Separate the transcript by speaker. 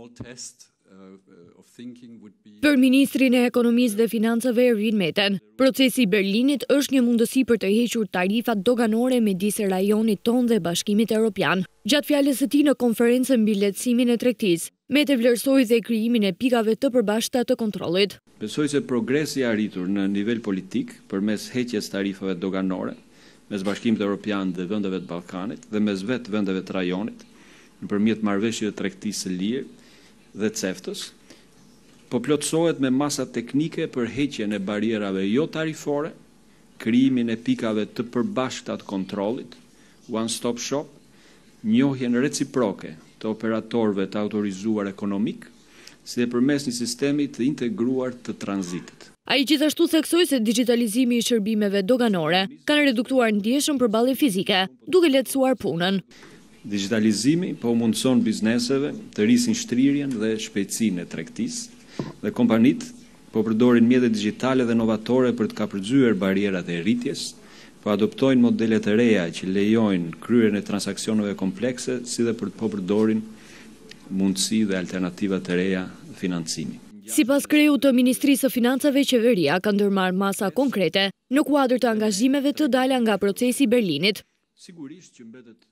Speaker 1: Për Ministrin e Ekonomisë dhe Financave Ervin Meten, procesi i Berlinit është një mundësi për të hequr tarifat doganore midis rajonit ton dhe Bashkimit Evropian. Gjatë fjalës së tij në konferencën mbi lehtësimin e tregtisë, Mete vlerësoi dhe krijimin e pikave të përbashkëta të kontrollit.
Speaker 2: Besoj se progresi i arritur në nivel politik përmes heqjes tarifave doganore mes Bashkimit Evropian dhe vendeve të Ballkanit dhe mes vetë vendeve të rajonit nëpërmjet marrëveshjeve të tregtisë së lirë dhe CEFTA-s, po plotësohet me masa teknike për heqjen e barierave jo tarifore, krijimin e pikave të përbashkëta të kontrollit, one stop shop, njohjen reciproke të operatorëve të autorizuar ekonomik, si dhe përmes një sistemi të integruar të tranzitit.
Speaker 1: Ai gjithashtu theksoi se digitalizimi i shërbimeve doganore kanë reduktuar ndjeshën përballje fizike, duke lehtësuar punën.
Speaker 2: Digitalizimi po mundëson bizneseve të rrisin shtrirjen dhe shpejtësinë e tregtisë dhe kompanitë po përdorin mjete digjitale dhe novatore për të kapërcyer barierat e rritjes, po adoptojnë modele të reja që lejojnë kryerjen e transaksioneve komplekse, si dhe po përdorin mundësi dhe alternativa të reja financimi.
Speaker 1: Sipas kreut të Ministrisë së Financave, qeveria ka ndërmarrë masa konkrete në kuadër të angazhimeve të dalë nga procesi i Berlinit.
Speaker 2: Sigurisht që mbetet